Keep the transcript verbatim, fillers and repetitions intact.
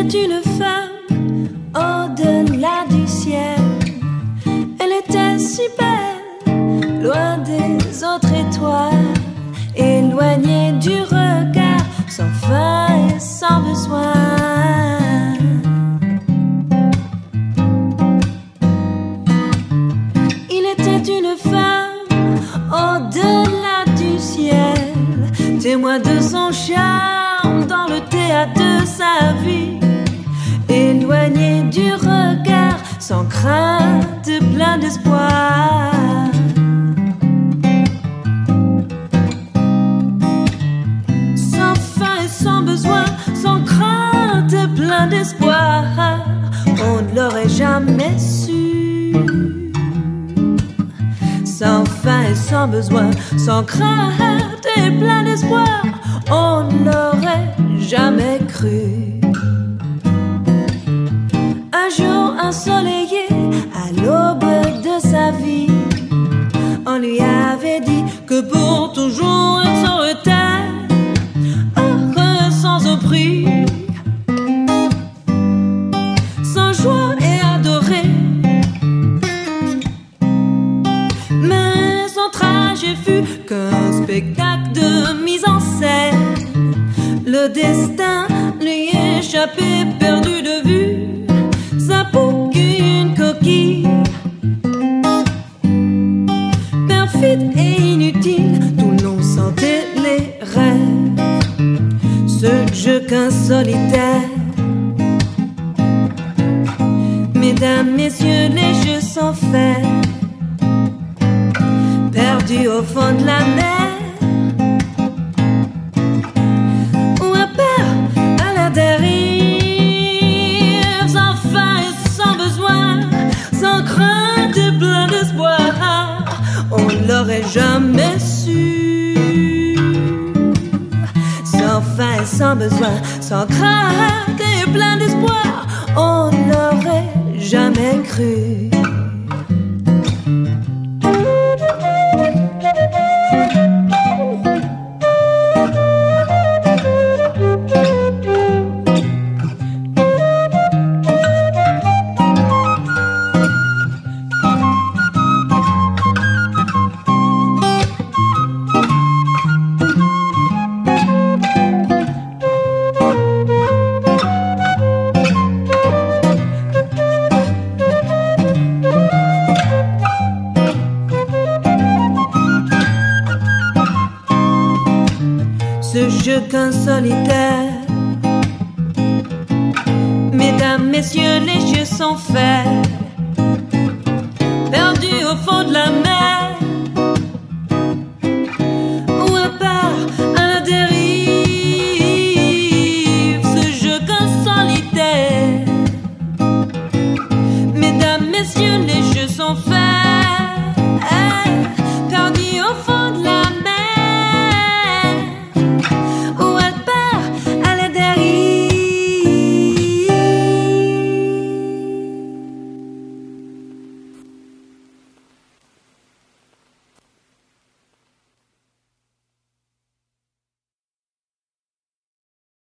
était une femme au-delà du ciel. Elle était si belle, loin des autres étoiles, éloignée du regard, sans fin et sans besoin. Il était une femme au-delà du ciel, témoin de son charme dans le théâtre de sa vie, éloigné du regard, sans crainte, plein d'espoir. Sans fin et sans besoin, sans crainte, plein d'espoir, on ne l'aurait jamais su. Sans fin et sans besoin, sans crainte et plein d'espoir, on ne l'aurait jamais cru. Un jour ensoleillé, à l'aube de sa vie, on lui avait dit que pour toujours elle serait heureux sans un prix, sans joie et adorée. Mais son trajet fut qu'un spectacle de mise en scène. Le destin lui échappait, perdu de vue, sa peau qu'une coquille, perfide et inutile, tout le long sentait les rêves, ce jeu qu'un solitaire. Mesdames, messieurs, les jeux sont faits, perdus au fond de la mer, ou à peur à la dérive, sans fin et sans besoin, sans crainte et plein d'espoir, on l'aurait jamais su. Sans fin et sans besoin, sans crainte et plein d'espoir, on l'aurait jamais cru. Ce jeu qu'un solitaire. Mesdames, messieurs, les jeux sont faits, perdus au fond de la mer,